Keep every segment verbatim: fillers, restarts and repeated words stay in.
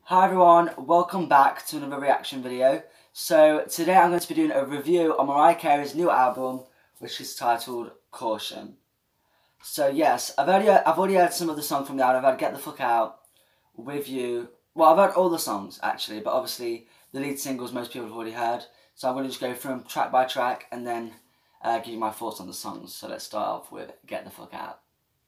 Hi everyone, welcome back to another reaction video. So today I'm going to be doing a review on Mariah Carey's new album, which is titled Caution. So yes, I've already, I've already heard some of the songs from the album. I've had Get the Fuck Out, With You. Well, I've heard all the songs actually, but obviously the lead singles most people have already heard. So I'm going to just go through them track by track and then uh, give you my thoughts on the songs. So let's start off with Get the Fuck Out.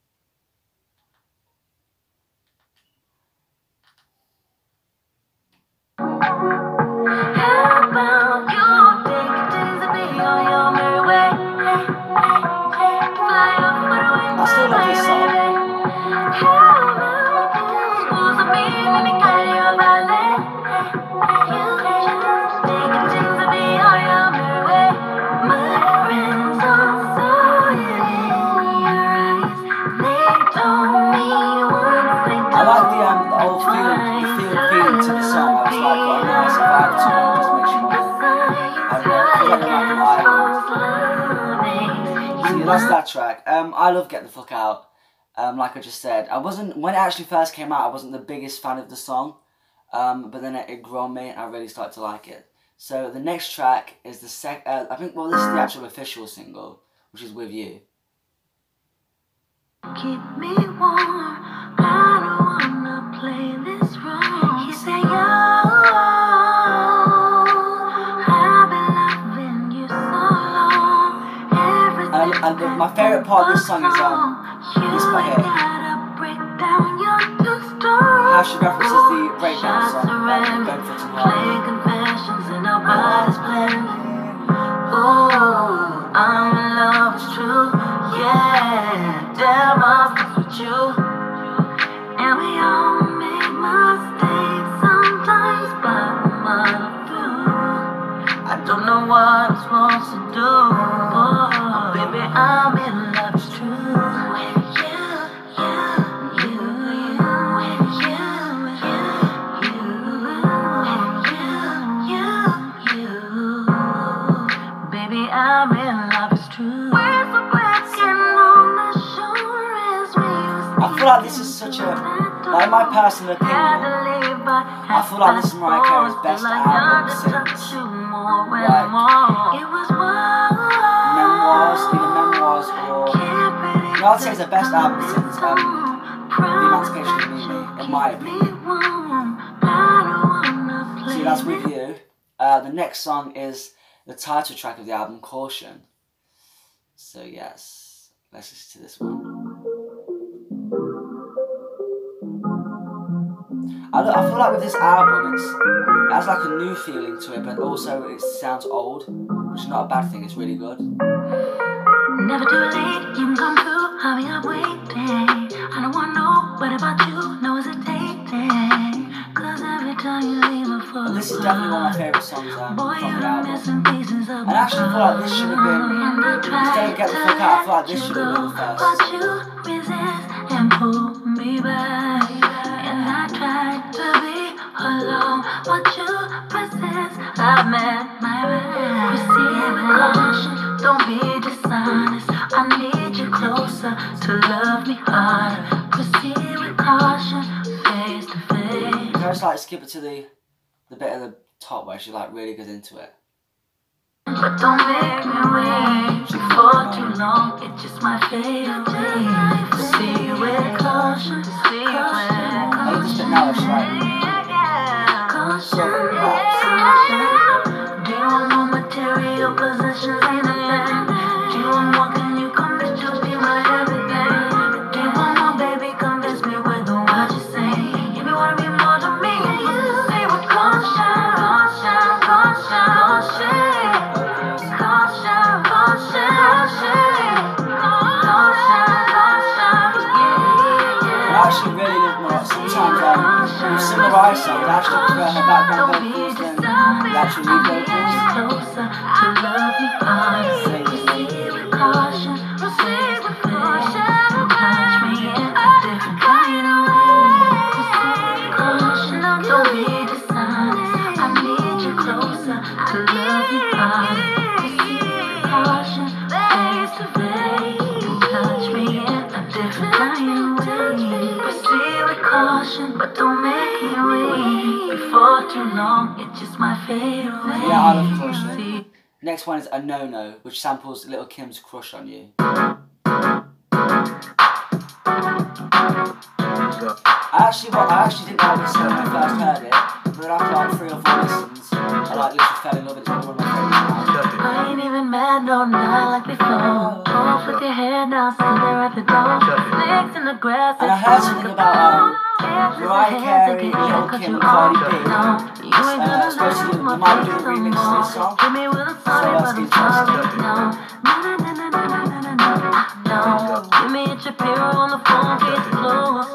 I still love this song. I like the, um, the whole feel, the feel feeling to the song. I was like, got a nice vibe to it. Just makes you want to, I don't know, feel like an island. So yeah, that's that track. Um, I love Get the Fuck Out. Um, like I just said, I wasn't, when it actually first came out, I wasn't the biggest fan of the song. Um, but then it, it grew on me and I really started to like it. So the next track is the sec, uh, I think, well, this is the actual official single, which is With You. Keep me warm, I don't wanna play this wrong. He said, yo, I've been loving you so long. And, and the, my favourite part of this song is um, this part here. How she references the breakdown song, like Going for Too Hard. Confessions and our bodies blend. Oh, I'm in love, it's true, yeah. Damn, I'm with you. And we all make mistakes sometimes, but I'm through. I don't know what I'm supposed to do. Oh, baby, I'm in love, it's true. I'm in love, it's true. I feel like this is such a, like in my personal opinion, I feel like this is Mariah Carey's best album since, like, Memoirs, either Memoirs or, no, I'd say it's the best album since um, The Emancipation of Mimi, in my opinion. So that's With You. Uh, the next song is the title track of the album, Caution. So yes, let's listen to this one. I, I feel like with this album, it's, it has like a new feeling to it, but also it sounds old, which is not a bad thing, it's really good. Never too late, you can come through, I'll be up waiting. I don't want to know what about you, no hesitating. Cause every time you leave me for and this is definitely one of my favourite songs um, from the album. And I actually feel like this should have been, instead of Get the Fuck Out, I feel like this should have been the first. But you resist and pull me back. And I tried to be alone, but you persist. I've met my man. Proceed with caution, don't be dishonest. I need you closer to love me harder. Proceed with caution, face to face. Can I just like skip it to the, the bit at the top where she like really goes into it? But don't make me wait for too long, it just might fade away. Proceed with caution, proceed with caution. I love this bit now, it's like, so raps. Do you want more material possessions, ain't a thing? Do you want more, can you commit to be my everything? Do you want more, baby, convince me with what you say. If you wanna be more to me, say with caution, caution, caution, caution. Caution, caution, caution, caution, yeah. I actually really love Mariah. Sometimes um, with some Mariah songs, I actually prefer her background vocals than the actual lead vocals. Closer to love you harder. Proceed with caution, proceed with caution. Touch me in a different kind of way. Proceed with caution, don't be dishonest. I need you closer to love you harder. Caution, face to face. Touch me in a different kind of way. Proceed with caution, but don't make me wait. too long, it just might fade away. Yeah, I love Caution. Next one is A No No, which samples Little Kim's Crush on You. I actually, well, I actually didn't like this song when I first heard it, but then after like three or four listens, I like literally fell in love with it. It's one of my favourites now. I ain't even mad, no, not like before. Off with your head now, still there at the door. Snakes in the grass. And I heard something about um, Mariah Carey, Lil' Kim, and Cardi B. Uh, supposed to do, they might do a remix to this song, so that's interesting. Give me a Shapiro on the phone, case closed.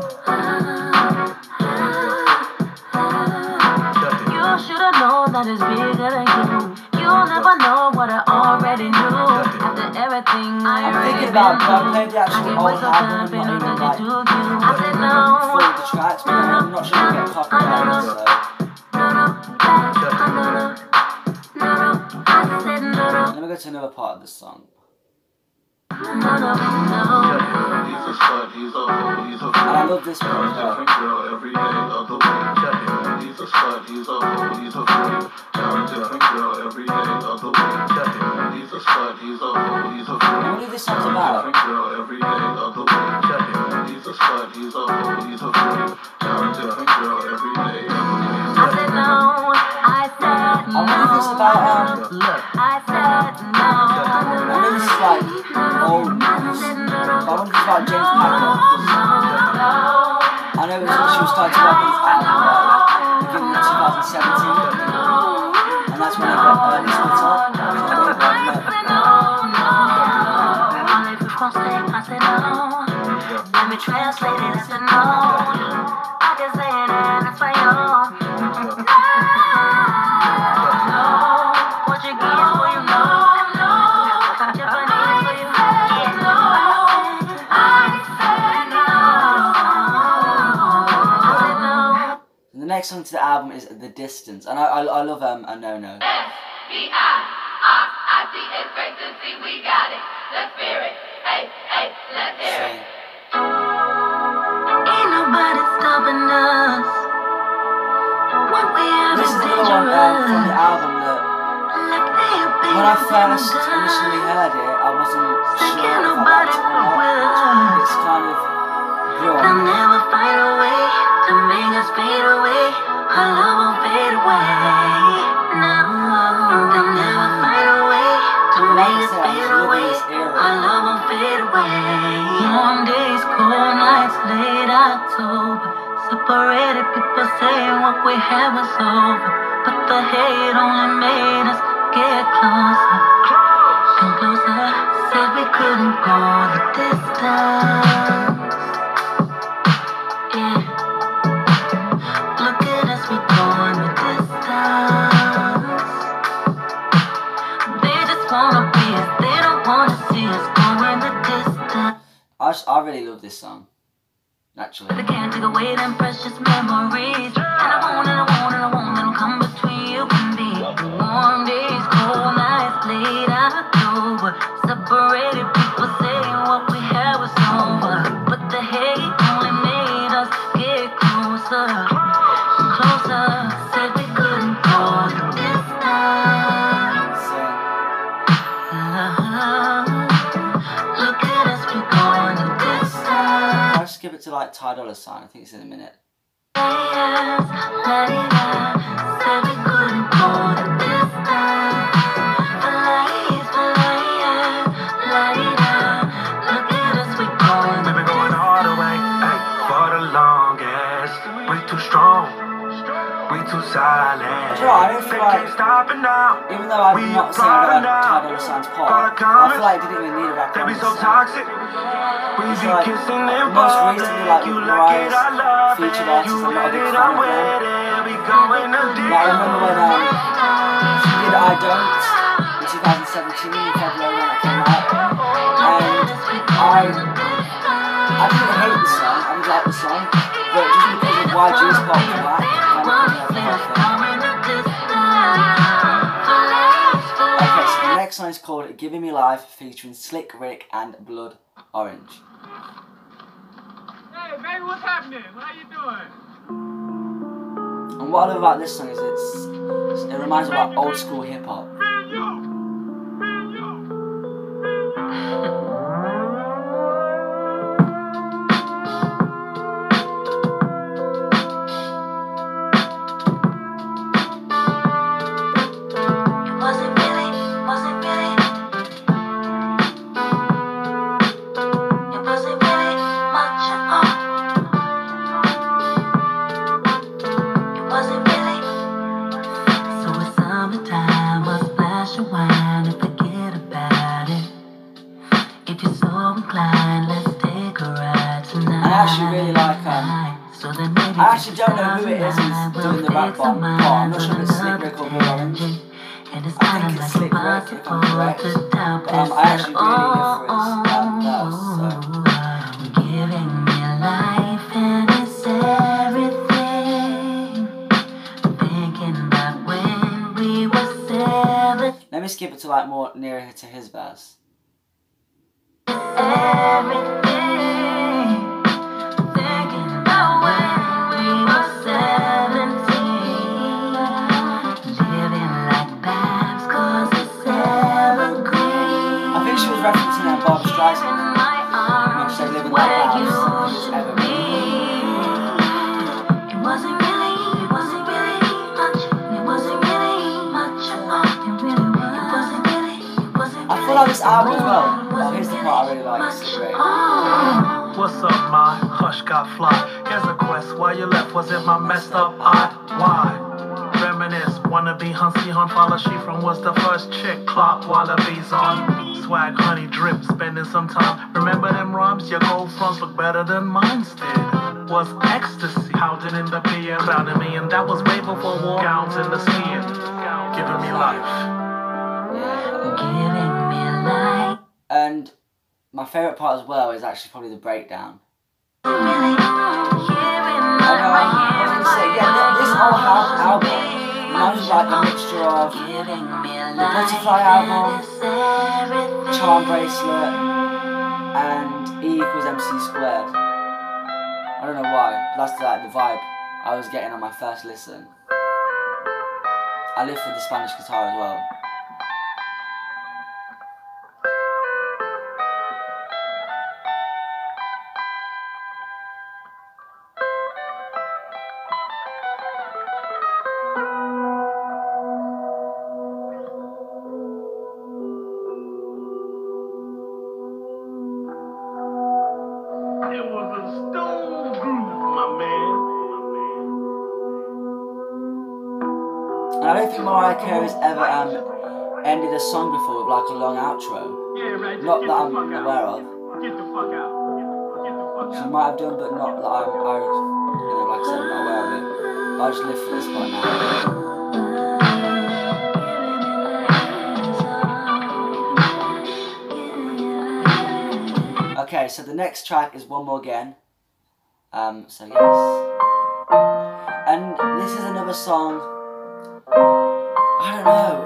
You should've known that it's bigger than you. You'll never know what I already knew. After everything I I'm already thinking about, been I through, played the actual I old can't album, wait not till even I like do you. I said no, full of the tracks, but then I'm not sure we get copyrighted, so. no, no, no, no, no, no, I said no, no. Let me go to another part of this song. No, no, no. He's a slut, he's a hoe, he's a And I fool. love this part as well. Different girl every day of the week. Check it. He's a slut, he's a hoe, he's a fool. Got a different girl every day of the week. Check it. He's a slut, he's a hoe, he's a I fool. wonder who this song's about. Different girl every day of the week. Check it. He's a slut, he's a hoe, he's a fool. Got a different girl every day of the week. I said no, I said no. I wonder if it's about, um, I said no. I know this is like old news, but I wonder if it's about James Packer. I know it was when she was starting to work on this album, like, beginning of twenty seventeen, and that's when I got early split up. So I don't know. I said no. Let me translate it. I said no. I can say it in Espanol. No. Portuguese for you know. Japanese for you yeah. No. I said no. I said no. And the next song to the album is The Distance, and I I, I love um, A No No. S B I R I T expectancy, we got it. The spirit, hey, hey, let's hear it. Ain't nobody stopping us. What we have This is is another one um, from the dangerous. album that Like they have been when I from first the initially heard it, I wasn't Like sure ain't if I nobody liked it or with not. us. It's kind of grew on They'll me. never find a way to make us fade away. Our love won't fade away. No, they'll never find a way to Like I make us said, I was fade loving away. this era. Our love won't fade away. Warm days, cold nights, late October. Separated people saying what we had was over, but the hate only made us get closer and closer. Said we couldn't go the distance. Yeah. Look at us, we going the distance. They just wanna be us, they don't wanna see us going the distance. I, just, I really love this song, actually. They can't take away them precious memories. And I won't, and I won't, and I won't let them come between you and me. Warm days, cold nights, late October. Separated people saying what we had was over, but the hate only made us get closer and closer. Said we couldn't go the distance. So, Uh-huh. Look at us, we going the distance. I'll just give it to like Ty Dolla Sign. I think it's in a minute. We've been going all the way, ay, for the longest. We too strong, we too silent. You know, I don't They feel like, can't stop it now. even though I'm We not saying I apart like Ty now. Dolla Sign's Got part, I comments. feel like it didn't even need a rap They on be this so song. toxic. We It's be like, kissing in most public. recently, like, You with like it, I Mariah's love it. featured artists, You I'm not a with big it, fan I'm of them. with it. We going to Like, I remember when um, she did I Don't in two thousand seventeen, in February when it came out, and I, I didn't hate the song, I didn't like the song, but just because of Y G's pop and that, it kind of put me off the whole thing. Okay, so the next song is called Giving Me Life, featuring Slick Rick and Blood Orange. Hey, baby, what's happening? How you doing? And And what I love about this song is it's, it reminds me of like old school hip hop. I actually don't know who it is who's doing the rap part. I'm not sure if it's Slick Rick or Blue Orange. I think it's Slick Rick if I'm correct. But um, I actually really live for his um, verse. So. Giving me life and it's everything. Thinking that when we were seven. Let me skip it to like more nearer to his verse. Everything. Referencing that Bob Streisand when she said living like that is evergreen. It wasn't really, it wasn't really much. It wasn't really much at all. It really was. It wasn't really, it wasn't really. I feel like this album as well. Well, here's the part I really like. It's great. What's up, my hush got fly? Here's a quest. Why you left? Was it my messed up eye? Why? Reminisce, wanna be Huntsy Hun, follow she from was the first chick, clock wallabies on. Swag, honey, drip, spending some time. Remember them rhymes? Your gold fronts look better than mine did. Was ecstasy, howling in the P M, crowding me, and that was way before war gowns in the skin. Giving me life. Giving me life. And my favourite part as well is actually probably the breakdown. Really, I know, I was gonna say, yeah, this whole album reminds me like a mixture of the Butterfly album, Charm Bracelet, and E equals M C squared. I don't know why, but that's like the vibe I was getting on my first listen. I live for the Spanish guitar as well. It was a stone groove, my man. And I don't think Mariah Carey has ever um, ended a song before with like a long outro. Yeah, right. Not that I'm aware of. Get the fuck out. Get the fuck She might have done, but not that I'm, I, you know, like I said, I'm not aware of it. But I'll just live for this part now. Okay, so the next track is One More Again. Um, so yes. And this is another song, I don't know,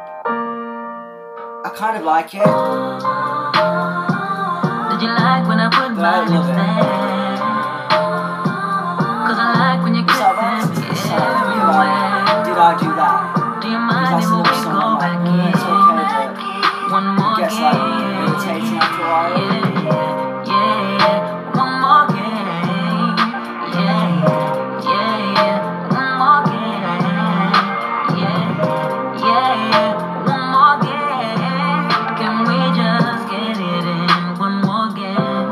I kind of like it. Did you like when I put But I my love lips it. there? Cause I like when you So kiss I've asked me this song, everywhere. did I do that? Do you Because mind that's if another we song go I'm back like, mm, it's okay, in? but One more it gets like game. irritating after a while. Yeah, yeah, yeah. One more game. Yeah, yeah, yeah. One more game. Yeah, yeah, yeah. One more game. Can we just get it in? One more game.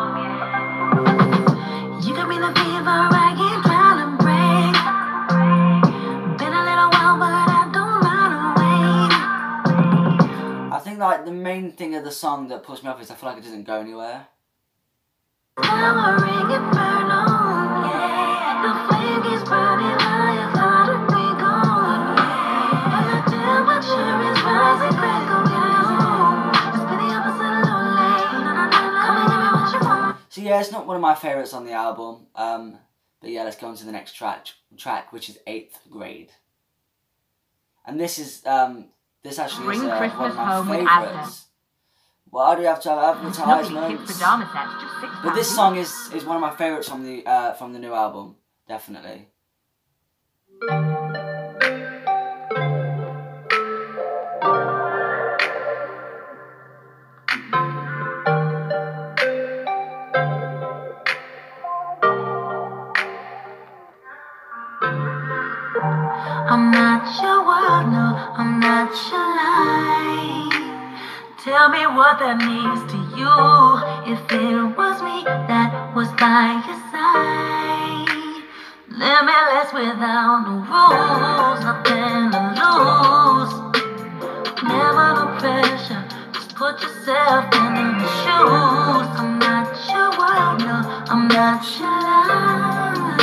You can be the fever I ain't trying to break. Been a little while, but I don't mind to wait. I think like the main thing of the song that pushed me off is I feel like it doesn't go anywhere. Flowering and burn on, yeah. The flame keeps burning higher, harder we go, yeah. And the temperature is rising, crackle down. It's been the opposite of lonely. Come and give me what you want. So yeah, it's not one of my favourites on the album. Um, but yeah, let's go on to the next track, track which is Eighth Grade. And this is um, this actually Bring is uh, one Christmas of my home with favourites. Why do you have to have Nobody advertisements? kids pajama sets, just six But this pounds. song is, is one of my favourites from the uh, from the new album, definitely. I'm not your world, no, I'm not your life. Tell me what that means to you. If it was me that was by your side, limitless without no rules, nothing to lose. Never no pressure, just put yourself in the shoes. I'm not your world, no, I'm not your life.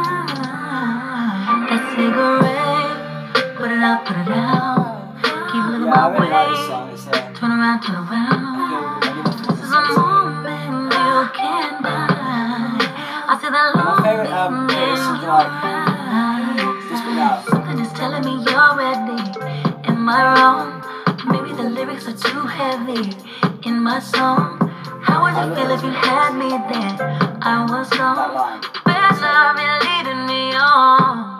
That cigarette, put it out, put it out. Keep looking Yeah, I my really like this way. song. It's uh, Turn around, turn I around. feel I never feel This this is a song. moment you can die. I see that And my favorite um playlist is like this bit now. something is telling me you're ready. Am I wrong? Maybe the lyrics are too heavy in my song. How would I you love feel those if you lyrics. had me then? I was That gone. line. Better be leading me on.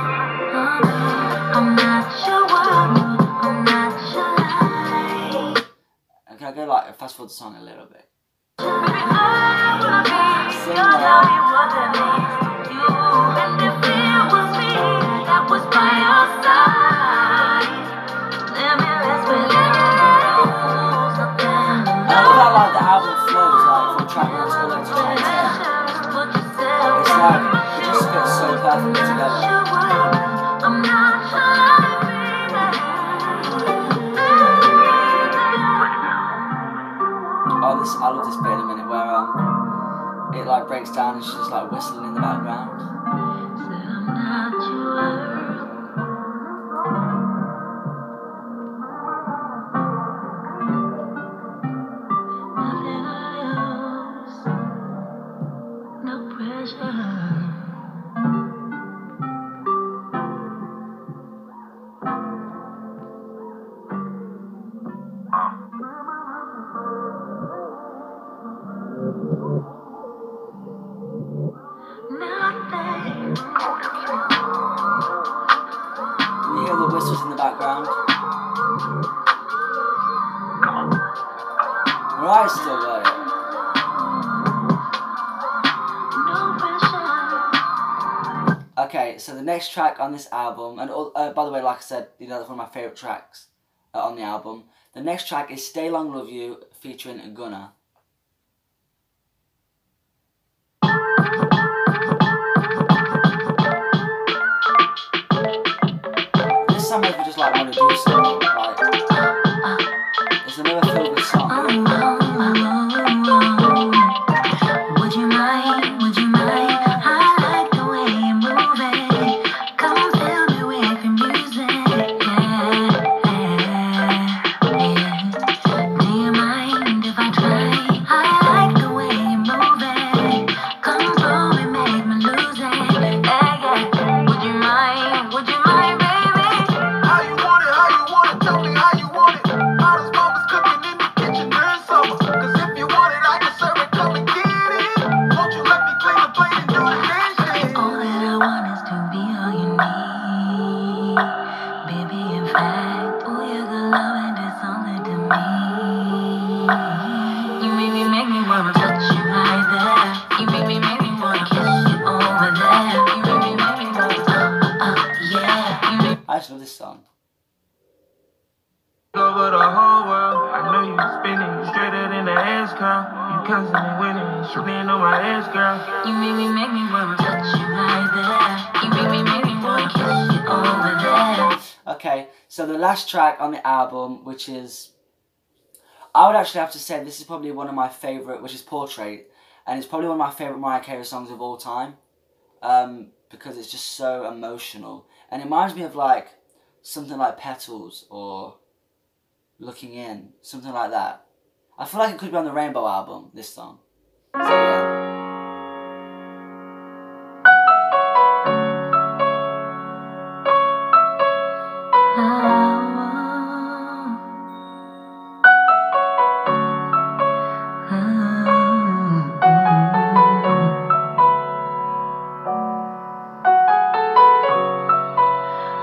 I'm not your world, no, I'm not your life. And can I go like fast forward the song a little bit? Baby, I wanna be Sing your along. love, what that means to you. And if it was me that was by your side, limitless without rules, nothing to And I love how like the album flows like from track one all the way to track ten. It's like it just fits so perfectly together. I'm not sure, Oh, this I love this bit in a minute where um it like breaks down and she's just like whistling in the background. I'm not your nothing to lose, no pressure. Nothing. You hear the whistles in the background. Right, still got it. No pressure. Okay, so the next track on this album, and all- uh, by the way, like I said, you know that's one of my favorite tracks uh, on the album. The next track is "Stay Long Love You" featuring Gunna. This song makes me just like want to do something. Like, it's another feel good song. Would you mind? Would you mind? I like the way you move it. Come fill me with your music. Yeah, yeah. Do you mind if I try? I like the way you move it. Come through me, make me lose it. Yeah, yeah. Would you mind? Would you mind, baby? How you want it, how you want it, tell me how you want it. Hottest mama's cooking in the kitchen during summer. Cause if you want it, I can serve it, come and get it. Won't you let me clean the plate and do the dishes? All that I want is to be all you need. Baby, in fact, all you good loving is only to me. You make me, make me wanna touch you right there. You make me, make me wanna kiss you over there. You make me, make me wanna, uh, uh, uh, yeah. You make I just love this song. Over the whole world, I know you spinning straighter than the ass curl. You constantly winning, shooting on my ass, girl. You make me, make me wanna touch you right there. You make me, make me wanna kiss you over there. Okay, so the last track on the album, which is, I would actually have to say this is probably one of my favourite, which is Portrait, and it's probably one of my favourite Mariah Carey songs of all time, um, because it's just so emotional, and it reminds me of like something like Petals or Looking In, something like that. I feel like it could be on the Rainbow album, this song. So yeah.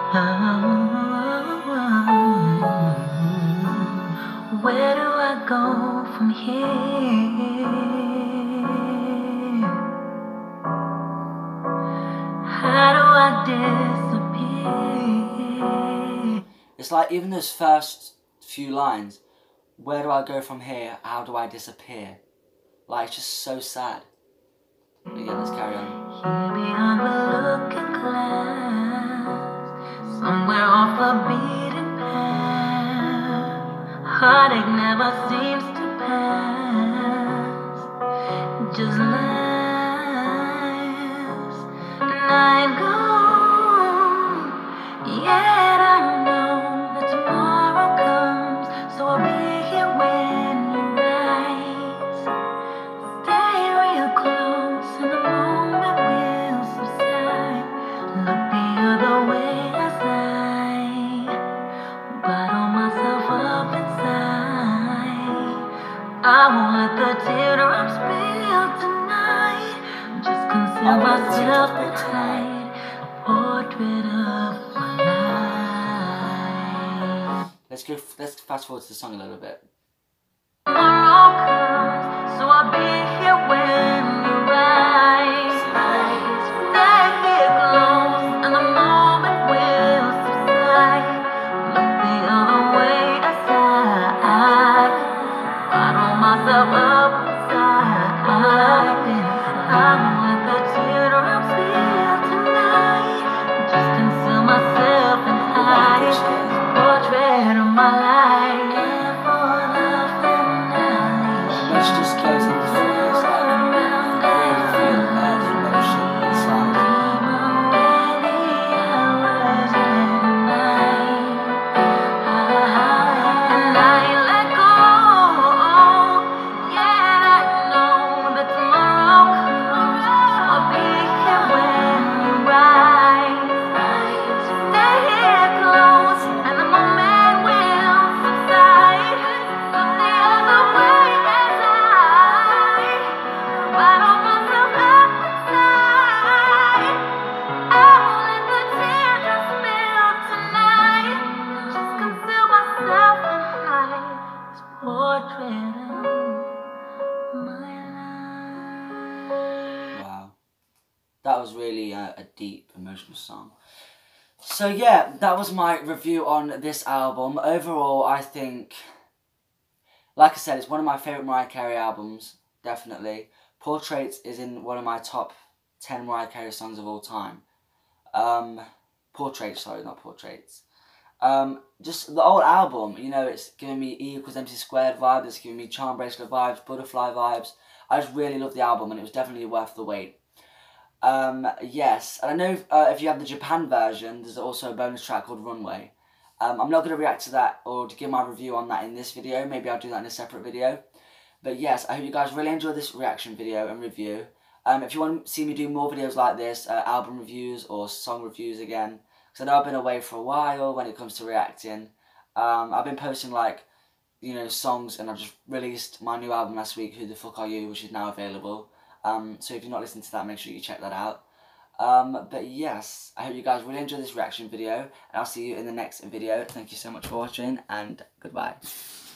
Where do I go from here? How do I disappear? It's like even those first few lines, where do I go from here? How do I disappear? Like, it's just so sad. But yeah, let's carry on. Here beyond the looking glass, somewhere off a beaten path, heartache never seems to pass, just laughs. And I'm gone, yet I know that tomorrow comes, so I'll be here when you rise. Stay real close and the moment will subside. Look the other way as I bottle myself up inside. I won't let the teardrops spill tonight. Just conceal myself and hide a portrait of my life. Let's go. Let's fast forward to the song a little bit. Tomorrow comes, so I'll be here when you rise. Stay here close, and the moment will subside. Look the other way aside. Bottle myself up inside. I won't let the teardrops spill tonight. Just conceal myself and hide a portrait of my life. And for the finale, Let's just close it before it's like really feel that emotion inside. Wow, that was really a, a deep, emotional song. So yeah, that was my review on this album. Overall, I think, like I said, it's one of my favourite Mariah Carey albums, definitely. Portraits is in one of my top ten Mariah Carey songs of all time. Um, Portraits, sorry, not Portraits. Um, just the old album, you know, it's giving me E equals M C squared vibes, it's giving me Charm Bracelet vibes, Butterfly vibes. I just really love the album and it was definitely worth the wait. Um, yes, and I know uh, if you have the Japan version, there's also a bonus track called Runway. Um, I'm not going to react to that or to give my review on that in this video, maybe I'll do that in a separate video. But yes, I hope you guys really enjoyed this reaction video and review. Um, if you want to see me do more videos like this, uh, album reviews or song reviews again, because I know I've been away for a while when it comes to reacting. Um, I've been posting like, you know, songs, and I've just released my new album last week, Who the Fuck Are You, which is now available. Um, so if you're not listening to that, make sure you check that out. Um, but yes, I hope you guys really enjoyed this reaction video, and I'll see you in the next video. Thank you so much for watching, and goodbye.